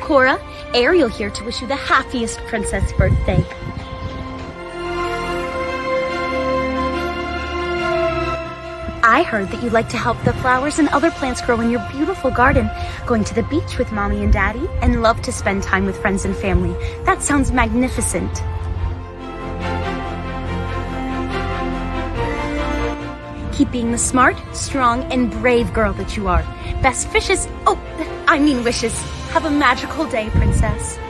Cora, Ariel here to wish you the happiest princess birthday. I heard that you like to help the flowers and other plants grow in your beautiful garden, going to the beach with Mommy and Daddy, and love to spend time with friends and family. That sounds magnificent. Keep being the smart, strong, and brave girl that you are. Best wishes. Have a magical day, princess.